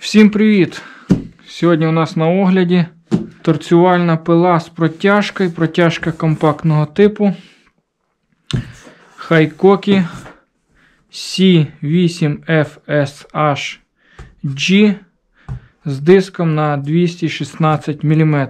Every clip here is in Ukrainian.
Всім привіт! Сьогодні у нас на огляді торцювальна пила з протяжкою, протяжка компактного типу Haykoki C8FSH-G з диском на 216 мм.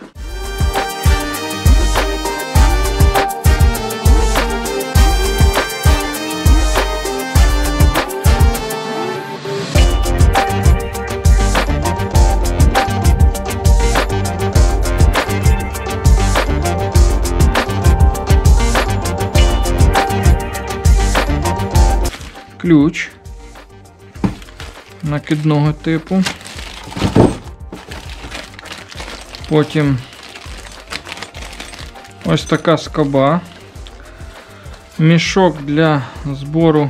Ключ накидного типу, потім ось така скоба, мішок для збору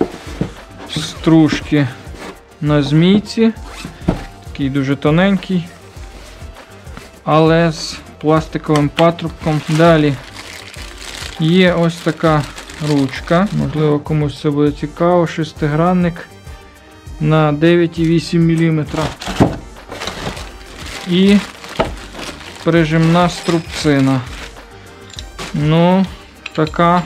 стружки на змійці, такий дуже тоненький, але з пластиковим патрубком. Далі є ось така ручка, можливо комусь це буде цікаво, шестигранник на 9,8 мм і прижимна струбцина. Ну, така,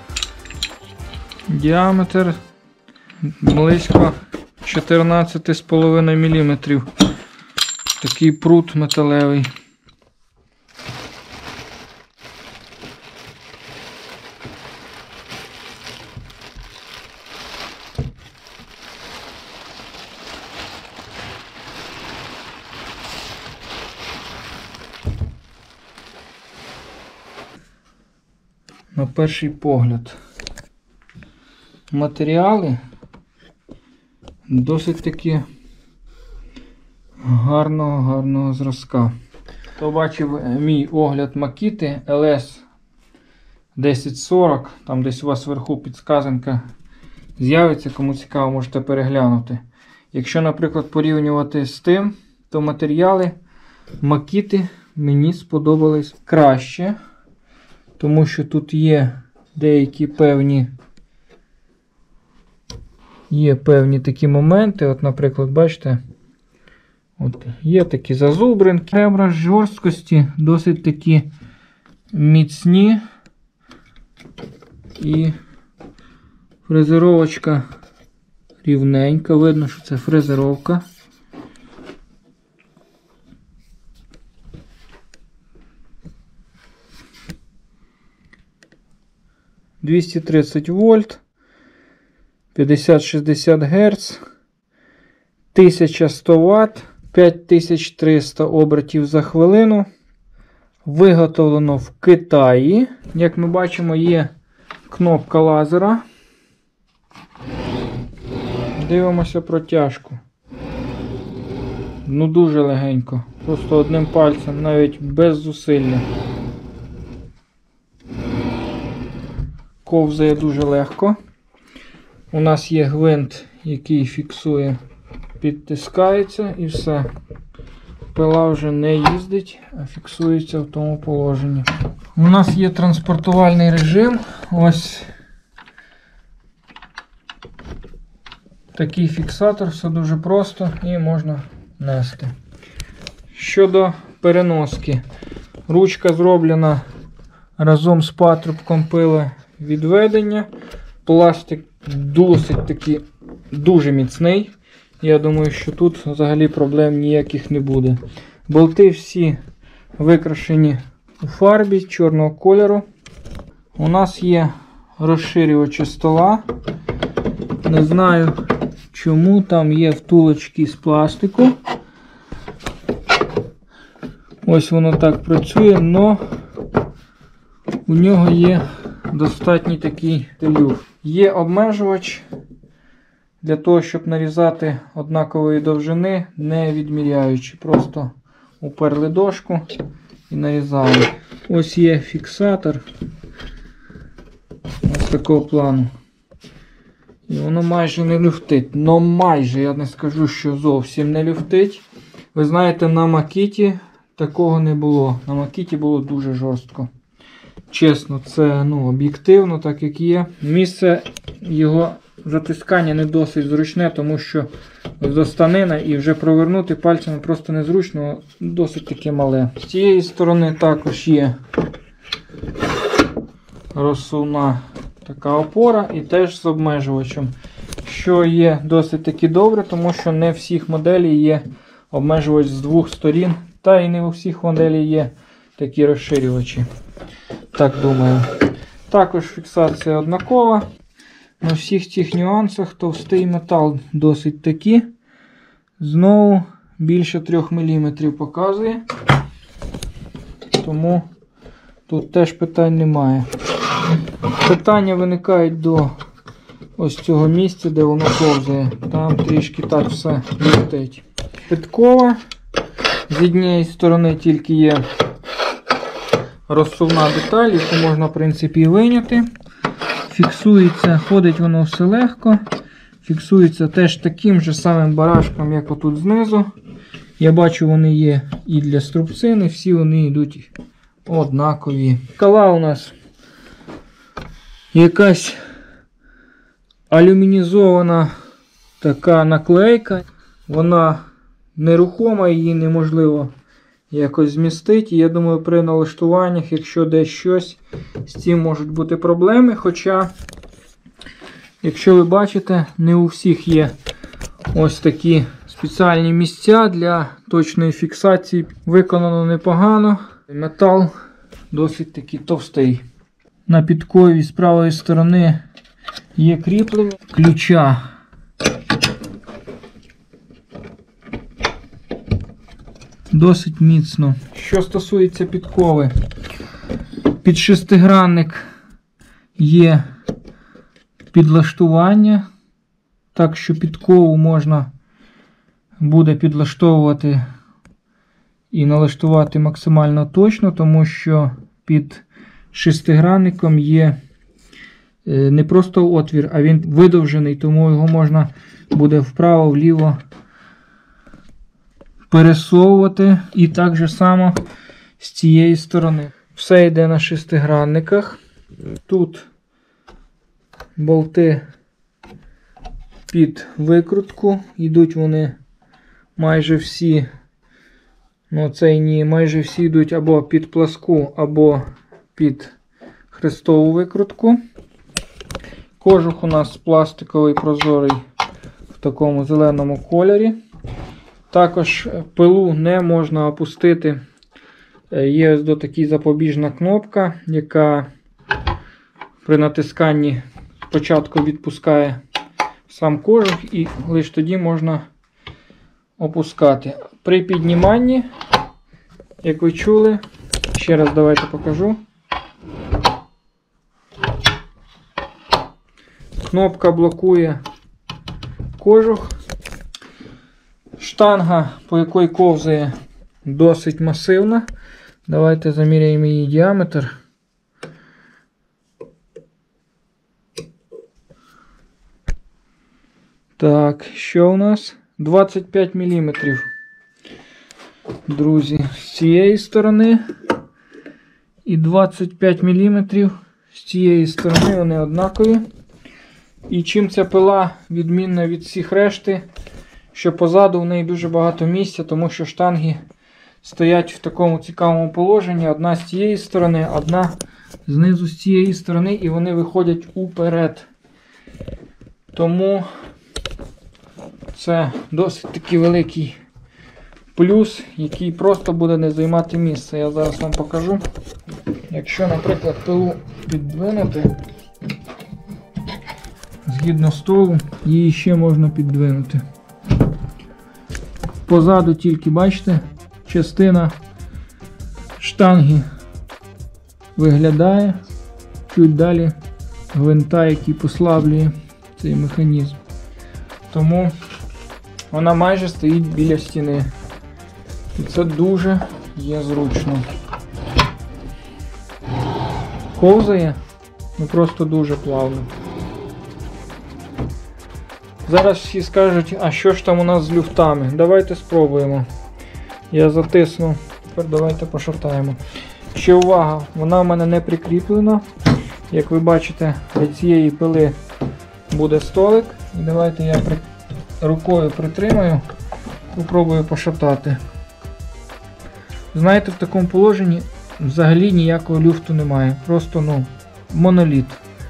діаметр близько 14,5 мм. Такий прут металевий. На перший погляд, матеріали досить таки гарного зразка. Хто бачив мій огляд Makita LS1040, там десь у вас вверху підсказанка з'явиться, кому цікаво, можете переглянути. Якщо, наприклад, порівнювати з тим, то матеріали Makita мені сподобались краще. Тому що тут є деякі певні такі моменти. От, наприклад, бачите, от є такі зазубринки. Ребра жорсткості досить такі міцні. І фрезеровочка рівненька. Видно, що це фрезеровка. – 230 вольт, 50-60 Гц, 1100 Вт, 5300 обертів за хвилину. Виготовлено в Китаї. Як ми бачимо, є кнопка лазера. Дивимося протяжку. Ну, дуже легенько. Просто одним пальцем, навіть без зусилля. Ковзає дуже легко. У нас є гвинт, який фіксує, підтискається і все. Пила вже не їздить, а фіксується в тому положенні. У нас є транспортувальний режим. Ось такий фіксатор, все дуже просто і можна нести. Щодо переноски. Ручка зроблена разом з патрубком пили відведення. Пластик досить таки дуже міцний. Я думаю, що тут взагалі проблем ніяких не буде. Болти всі викрашені у фарбі чорного кольору. У нас є розширювачі стола. Не знаю чому, там є втулочки з пластику. Ось воно так працює, але у нього є достатній такий люфт. Є обмежувач для того, щоб нарізати однакової довжини, не відміряючи. Просто уперли дошку і нарізали. Ось є фіксатор. Ось такого плану. І воно майже не люфтить. Но майже, я не скажу, що зовсім не люфтить. Ви знаєте, на Makita такого не було. На Makita було дуже жорстко. Чесно, це об'єктивно, так як є. Місце його затискання не досить зручне, тому що достанина і вже провернути пальцями просто незручно, досить таке мале. З цієї сторони також є розсувна така опора і теж з обмежувачем, що є досить таки добре, тому що не всіх моделей є обмежувач з двох сторін, та і не у всіх моделей є такі розширювачі. Так думаю. Також фіксація однакова. На всіх цих нюансах товстий метал досить таки. Знову більше 3 мм показує. Тому тут теж питань немає. Питання виникають до ось цього місця, де воно ковзає. Там трішки так все летить. Підкова. З однієї сторони тільки є розсувна деталь, яку можна, в принципі, вийняти. Фіксується, ходить воно все легко. Фіксується теж таким же самим барашком, як отут знизу. Я бачу, вони є і для струбцини, всі вони йдуть однакові. Кала у нас якась алюмінізована така наклейка. Вона нерухома, її неможливо якось змістити. Я думаю, при налаштуваннях, якщо десь щось, з цим можуть бути проблеми. Хоча, якщо ви бачите, не у всіх є ось такі спеціальні місця для точної фіксації. Виконано непогано. Метал досить таки товстий. На підкові з правої сторони є кріплення ключа. Досить міцно. Що стосується підкови, під шестигранник є підлаштування, так що підкову можна буде підлаштовувати і налаштувати максимально точно, тому що під шестигранником є не просто отвір, а він видовжений, тому його можна буде вправо-вліво пересовувати. І так же само з цієї сторони. Все йде на шестигранниках. Тут болти під викрутку. Йдуть вони майже всі, ну цей ні, майже всі йдуть або під пласку, або під хрестову викрутку. Кожух у нас пластиковий прозорий в такому зеленому кольорі. Також пилу не можна опустити. Є ось така запобіжна кнопка, яка при натисканні спочатку відпускає сам кожух і лише тоді можна опускати. При підніманні, як ви чули, ще раз давайте покажу. Кнопка блокує кожух. Штанга, по якій ковзає, досить масивна. Давайте заміряємо її діаметр. Так, що у нас? 25 мм. Друзі, з цієї сторони і 25 мм з цієї сторони, вони однакові. І чим ця пила відмінна від всіх решти, що позаду в неї дуже багато місця, тому що штанги стоять в такому цікавому положенні. Одна з цієї сторони, одна знизу з цієї сторони, і вони виходять уперед. Тому це досить такий великий плюс, який просто буде не займати місце. Я зараз вам покажу. Якщо, наприклад, пилу піддвинути, згідно столу, її ще можна піддвинути. Позаду тільки, бачите, частина штанги виглядає, чуть далі гвинта, який послаблює цей механізм. Тому вона майже стоїть біля стіни. І це дуже є зручно. Ковзає, ну просто дуже плавно. Зараз всі скажуть, а що ж там у нас з люфтами? Давайте спробуємо. Я затисну. Тепер давайте пошатаємо. Ще увага, вона в мене не прикріплена. Як ви бачите, для цієї пили буде столик. І давайте я рукою притримаю, попробую пошатати. Знаєте, в такому положенні взагалі ніякого люфту немає. Просто, моноліт.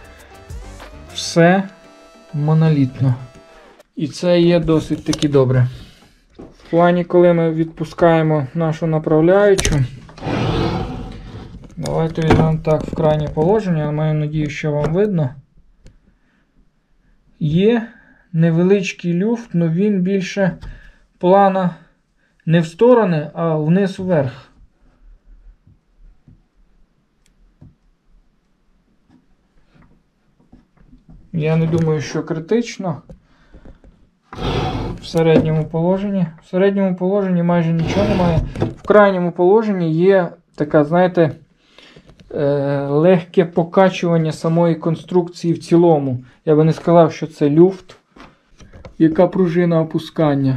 Все монолітно. І це є досить таки добре. В плані, коли ми відпускаємо нашу направляючу, давайте візьмемо так в крайнє положення, я маю надію, що вам видно. Є невеличкий люфт, але він більше плана не в сторони, а вниз-вверх. Я не думаю, що критично. В середньому положенні. В середньому положенні майже нічого немає. В крайньому положенні є така, знаєте, легке покачування самої конструкції в цілому. Я би не сказав, що це люфт. Яка пружина опускання.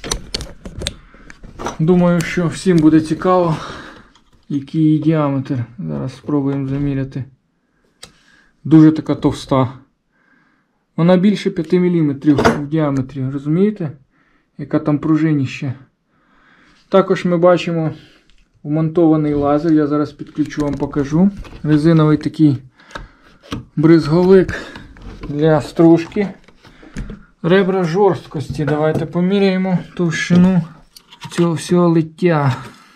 Думаю, що всім буде цікаво, який її діаметр. Зараз спробуємо заміряти. Дуже така товста. Вона більше 5 мм в діаметрі, розумієте? Яка там пружиніще. Також ми бачимо вмонтований лазер, я зараз підключу, вам покажу. Резиновий такий бризговик для стружки. Ребра жорсткості. Давайте поміряємо товщину цього всього лиття.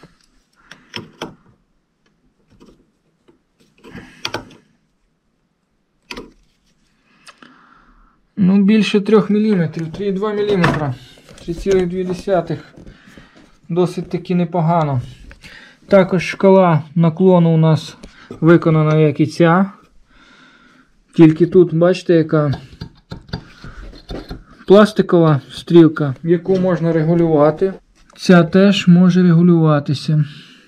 Більше 3 мм, 3,2 мм, 3,2. Досить таки непогано. Також шкала наклону у нас виконана, як і ця. Тільки тут, бачите, яка пластикова стрілка, яку можна регулювати. Ця теж може регулюватися.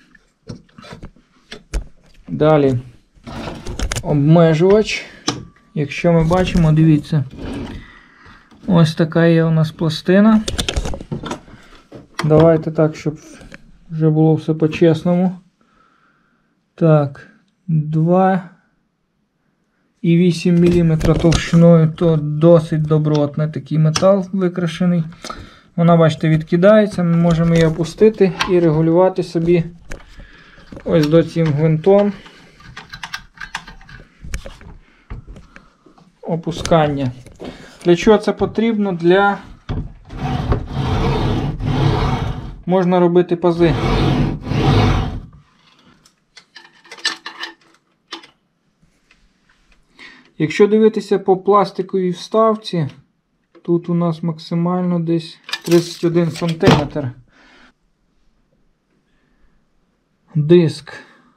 Далі обмежувач. Якщо ми бачимо, дивіться, ось така є у нас пластина. Давайте так, щоб вже було все по-чесному. Так, 2,8 мм товщиною, то досить добротний такий метал викрашений. Вона, бачите, відкидається, ми можемо її опустити і регулювати собі ось до цим гвинтом опускання. Для чого це потрібно? Можна робити пази. Якщо дивитися по пластиковій вставці, тут у нас максимально десь 31 см. Диск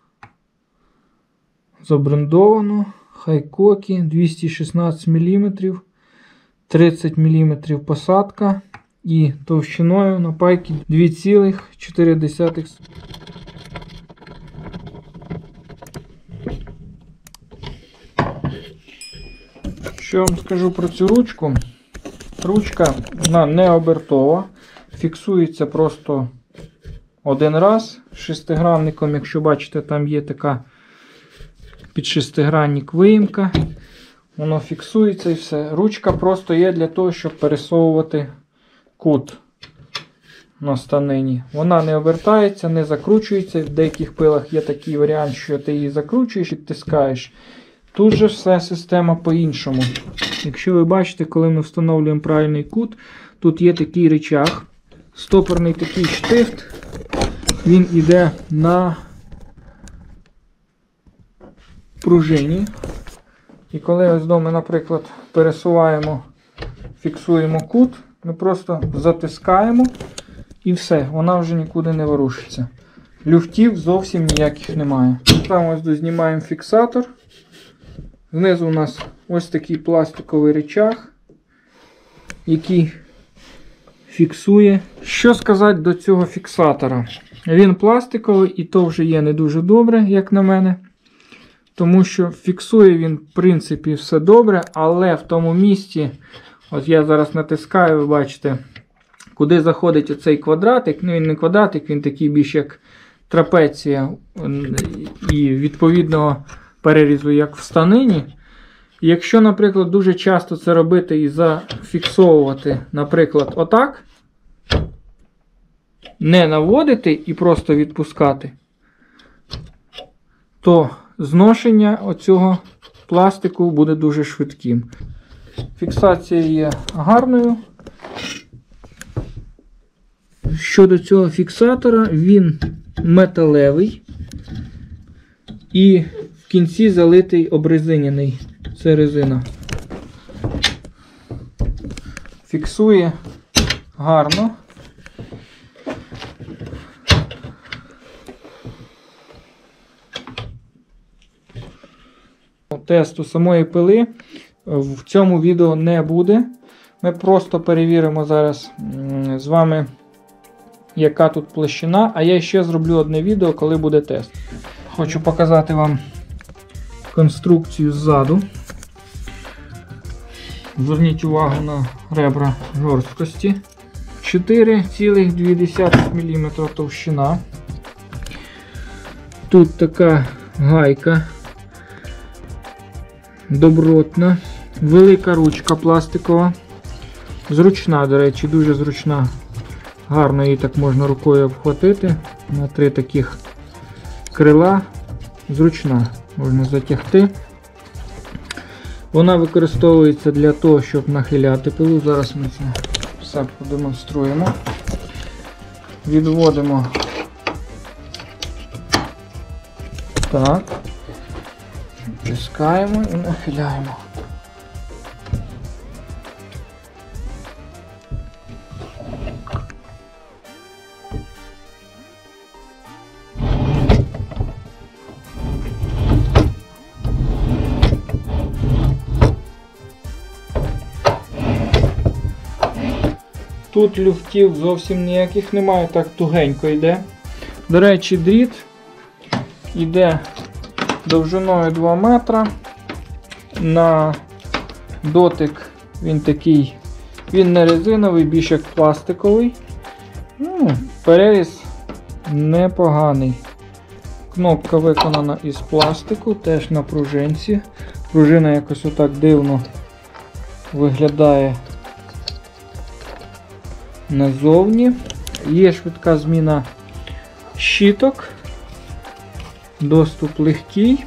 забрендовано. Хайкокі 216 мм, 30 мм посадка і товщиною на пайки 2,4 см. Що вам скажу про цю ручку? Ручка вона не обертова, фіксується просто один раз шестигранником. Якщо бачите, там є така під шестигранник виїмка, воно фіксується і все. Ручка просто є для того, щоб пересовувати кут на станині. Вона не обертається, не закручується. В деяких пилах є такий варіант, що ти її закручуєш і тискаєш. Тут же все система по-іншому. Якщо ви бачите, коли ми встановлюємо правильний кут, тут є такий рычаг, стопорний такий штифт, він йде на пружині. І коли ось ми, наприклад, пересуваємо, фіксуємо кут, ми просто затискаємо і все, вона вже нікуди не ворушиться. Люфтів зовсім ніяких немає. Там ось дознімаємо фіксатор. Знизу у нас ось такий пластиковий рычаг, який фіксує. Що сказати до цього фіксатора? Він пластиковий і то вже є не дуже добре, як на мене. Тому що фіксує він, в принципі, все добре, але в тому місці, от я зараз натискаю, ви бачите, куди заходить оцей квадратик. Ну він не квадратик, він такий більш як трапеція і відповідного перерізу, як в станині. Якщо, наприклад, дуже часто це робити і зафіксовувати, наприклад, отак, не наводити і просто відпускати, то зношення оцього пластику буде дуже швидким. Фіксація є гарною. Щодо цього фіксатора, він металевий і в кінці залитий обрезиняний. Це резина. Фіксує гарно. Тесту самої пили в цьому відео не буде. Ми просто перевіримо зараз з вами, яка тут площина, а я ще зроблю одне відео, коли буде тест. Хочу показати вам конструкцію ззаду. Зверніть увагу на ребра жорсткості. 4,2 мм товщина. Тут така гайка добротна. Велика ручка пластикова. Зручна, до речі, дуже зручна. Гарно її так можна рукою обхватити. На 3 таких крила. Зручна, можна затягти. Вона використовується для того, щоб нахиляти пилу. Зараз ми це все продемонструємо. Відводимо так. Тискаємо і нахиляємо. Тут люфтів зовсім ніяких немає, так тугенько йде. До речі, дріт йде довжиною 2 метра. На дотик він такий, він не резиновий, більш як пластиковий. Переріз непоганий. Кнопка виконана із пластику, теж на пружинці. Пружина якось отак дивно виглядає назовні. Є швидка зміна щіток. Доступ легкий.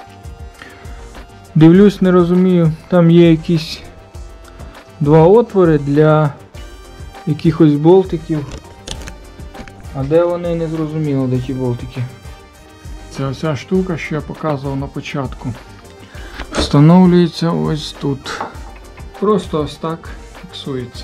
Дивлюсь, не розумію, там є якісь 2 отвори для якихось болтиків. А де вони, не зрозуміло, де ті болтики. Це оця штука, що я показував на початку. Встановлюється ось тут. Просто ось так фіксується.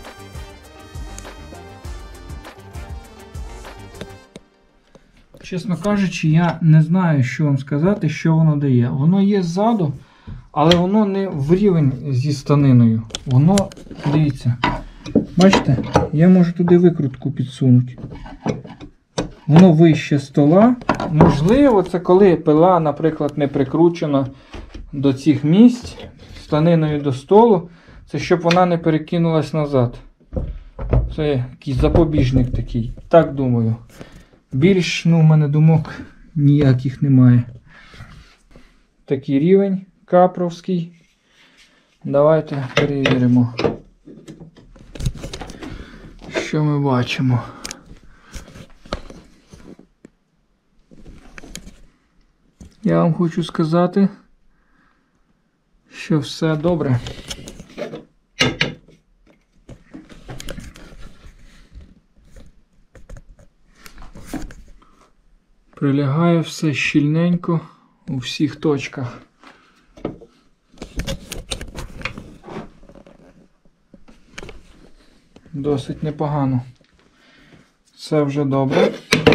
Чесно кажучи, я не знаю, що вам сказати, що воно дає. Воно є ззаду, але воно не в рівень зі станиною. Воно, дивіться, бачите, я можу туди викрутку підсунути. Воно вище стола. Можливо, це коли пила, наприклад, не прикручена до цих місць, станиною до столу, це щоб вона не перекинулась назад. Це якийсь запобіжник такий. Так думаю. Більш, в мене думок ніяких немає. Такий рівень капровський. Давайте перевіримо, що ми бачимо. Я вам хочу сказати, що все добре. Прилягає все щільненько у всіх точках. Досить непогано. Це вже добре.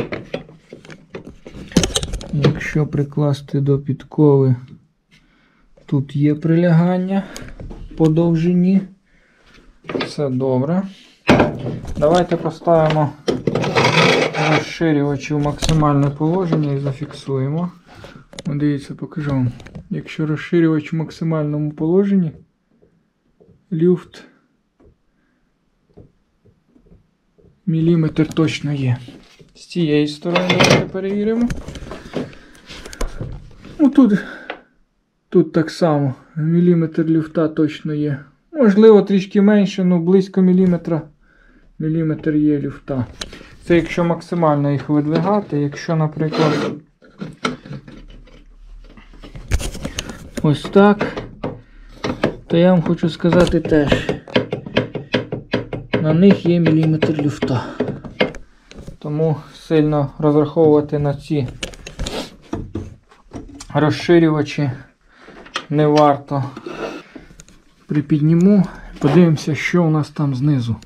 Якщо прикласти до підкови, тут є прилягання по довжині. Це добре. Давайте поставимо розширювачі в максимальне положення і зафіксуємо. Дивіться, покажу вам. Якщо розширювач в максимальному положенні, люфт міліметр точно є. З цієї сторони давайте перевіримо. Тут Тут так само, міліметр люфта точно є. Можливо, трішки менше, але близько міліметра. Міліметр є люфта. Це якщо максимально їх видвигати. Якщо, наприклад, ось так, то я вам хочу сказати теж, на них є міліметр люфта. Тому сильно розраховувати на ці розширювачі не варто. Припідніму, подивимося, що у нас там знизу.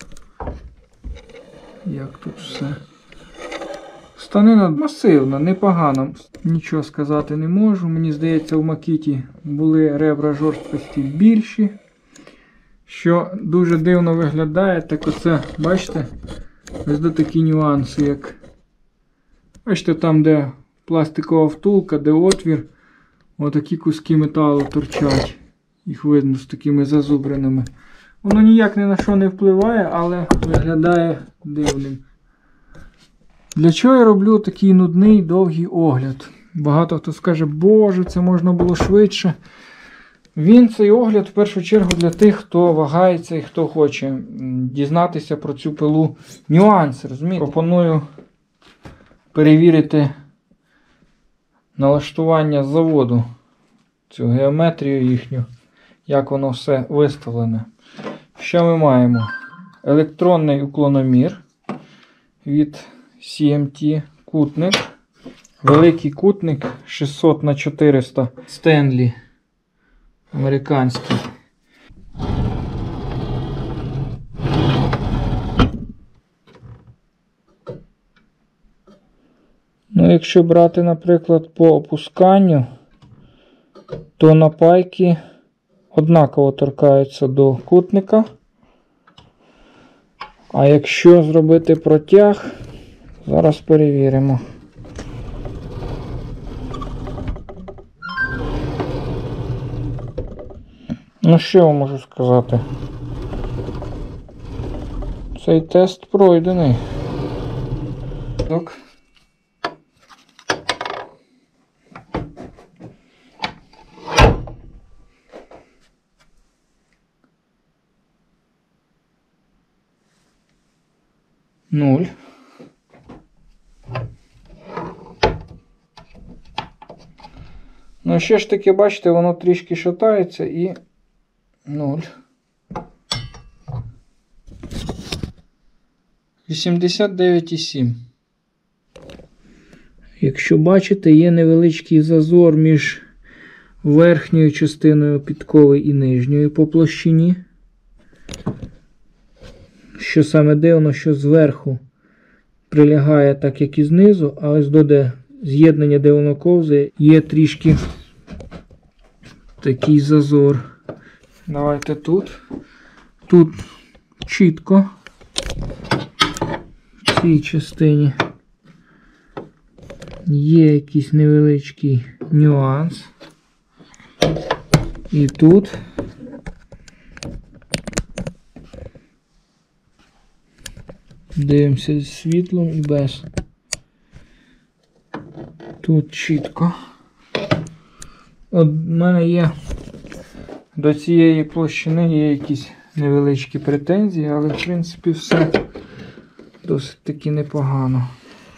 Як тут все. Станина масивна, непогана. Нічого сказати не можу. Мені здається, в Макіті були ребра жорсткості більші. Що дуже дивно виглядає, так оце, бачите, ось до такі нюанси, як, бачите, там, де пластикова втулка, де отвір, отакі куски металу торчать. Їх видно з такими зазубринами. Воно ніяк ні на що не впливає, але виглядає дивним. Для чого я роблю такий нудний, довгий огляд? Багато хто скаже, боже, це можна було швидше. Цей огляд в першу чергу для тих, хто вагається і хто хоче дізнатися про цю пилу нюанси. Розумієте? Пропоную перевірити налаштування з заводу, цю геометрію їхню, як воно все виставлене. Що ми маємо? Електронний уклономір від CMT, кутник, великий кутник 600х400 Стенлі, американський. Ну, якщо брати, наприклад, по опусканню, то напайки однаково торкаються до кутника. А якщо зробити протяг, зараз перевіримо. Ну, що я можу сказати? Цей тест пройдений. Так. Нуль. Ну, ще ж таки, бачите, воно трішки шатається і 0. 89,7. Якщо бачите, є невеличкий зазор між верхньою частиною підкови і нижньою по площині. Що саме дивно, що зверху прилягає так, як і знизу, а ось до з'єднання, де воно ковзає, є трішки такий зазор. Давайте тут. Тут чітко в цій частині є якийсь невеличкий нюанс. І тут дивимося з світлом і без. Тут чітко. От в мене є до цієї площини є якісь невеличкі претензії, але в принципі все досить таки непогано.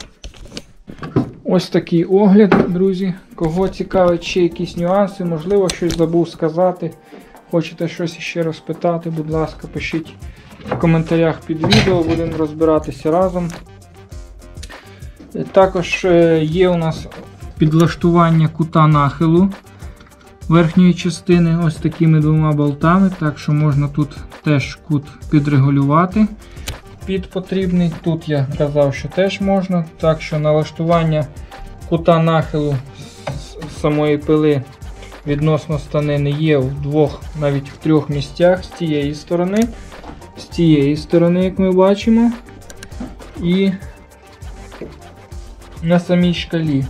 Ось такий огляд, друзі. Кого цікавить ще якісь нюанси, можливо, щось забув сказати, хочете щось ще розпитати, будь ласка, пишіть в коментарях під відео, будемо розбиратися разом. Також є у нас підлаштування кута нахилу верхньої частини ось такими двома болтами, так що можна тут теж кут підрегулювати під потрібний. Тут я казав, що теж можна, так що налаштування кута нахилу самої пили відносно станини є в двох, навіть в трьох місцях, з цієї сторони, як ми бачимо, і на самій шкалі.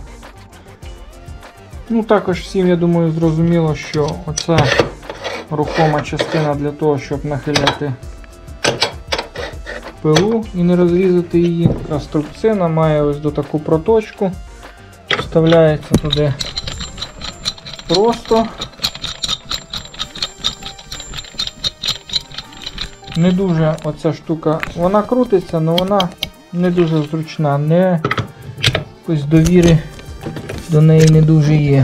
Ну, також всім, я думаю, зрозуміло, що оця рухома частина для того, щоб нахиляти пилу і не розрізати її. Така струбцина має ось до таку проточку, вставляється туди просто. Не дуже оця штука, вона крутиться, але вона не дуже зручна, не якось довіри до неї не дуже є.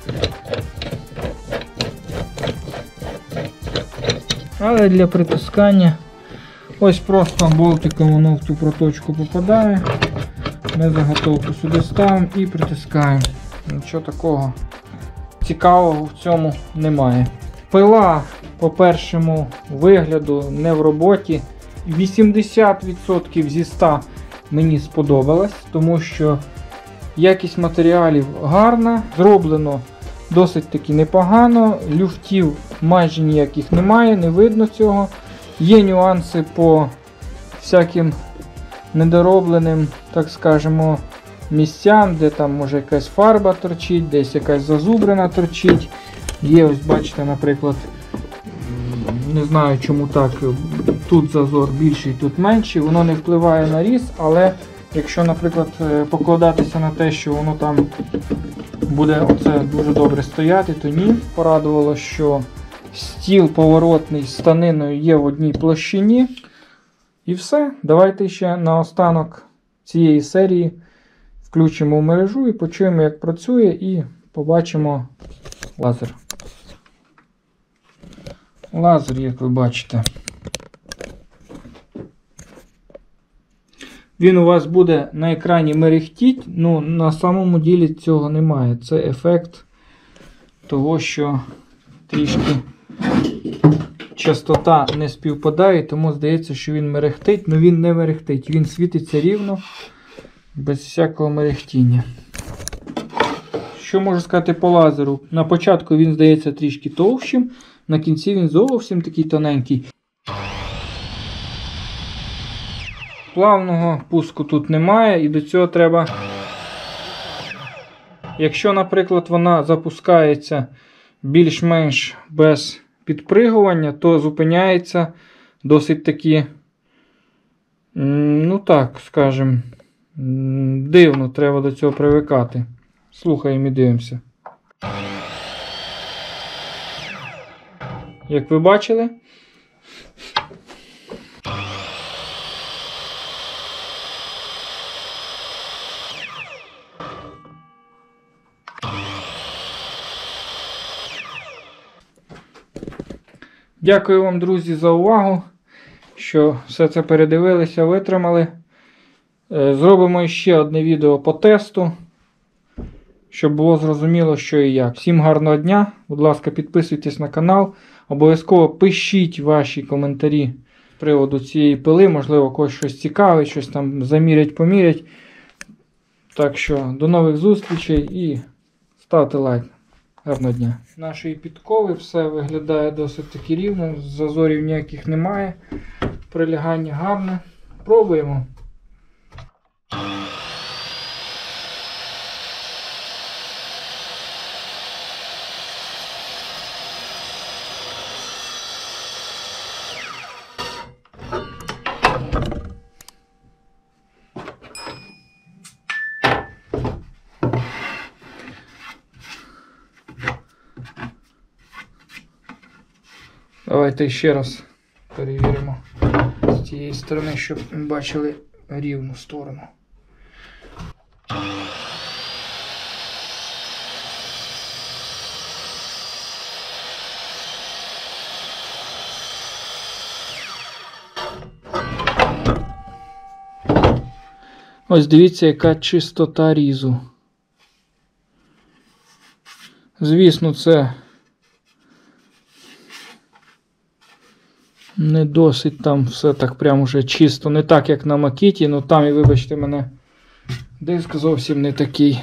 Але для притискання ось просто болтиком воно в цю проточку попадає. Ми заготовку сюди ставимо і притискаємо. Нічого такого цікавого в цьому немає. Пила по першому вигляду не в роботі. 80% зі 100 мені сподобалось, тому що якість матеріалів гарна, зроблено досить таки непогано, люфтів майже ніяких немає, не видно цього. Є нюанси по всяким недоробленим, так скажемо, місцям, де там може якась фарба торчить, десь якась зазубрина торчить. Є, ось бачите, наприклад, не знаю чому так, тут зазор більший, тут менший, воно не впливає на різ, але якщо, наприклад, покладатися на те, що воно там буде оце дуже добре стояти, то ні. Порадувало, що стіл поворотний з станиною є в одній площині. І все. Давайте ще наостанок цієї серії включимо в мережу і почуємо, як працює, і побачимо лазер. Лазер, як ви бачите. Він у вас буде на екрані мерехтіть, ну на самому ділі цього немає. Це ефект того, що трішки частота не співпадає, тому здається, що він мерехтить, але він не мерехтить. Він світиться рівно, без всякого мерехтіння. Що можу сказати по лазеру? На початку він здається трішки товщим, на кінці він зовсім такий тоненький. Плавного пуску тут немає, і до цього треба, якщо, наприклад, вона запускається більш-менш без підпригування, то зупиняється досить таки, ну так, скажімо, дивно, треба до цього привикати. Слухаємо і дивимося. Як ви бачили, дякую вам, друзі, за увагу, що все це передивилися, витримали. Зробимо ще одне відео по тесту, щоб було зрозуміло, що і як. Всім гарного дня, будь ласка, підписуйтесь на канал, обов'язково пишіть ваші коментарі з приводу цієї пили, можливо, когось щось цікавить, щось там замірять, помірять. Так що, до нових зустрічей і ставте лайк. Гарного дня. Нашої підкови все виглядає досить таки рівно, зазорів ніяких немає, прилягання гарне. Пробуємо. Давайте ще раз перевіримо з цієї сторони, щоб ми бачили рівну сторону. Ось дивіться, яка чистота різу. Звісно, це не досить там все так прям уже чисто. Не так, як на Макіті, але там, і вибачте мене, диск зовсім не такий.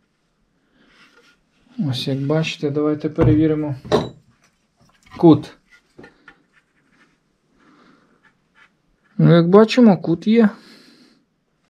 Ось як бачите, давайте перевіримо кут. Ну, як бачимо, кут є.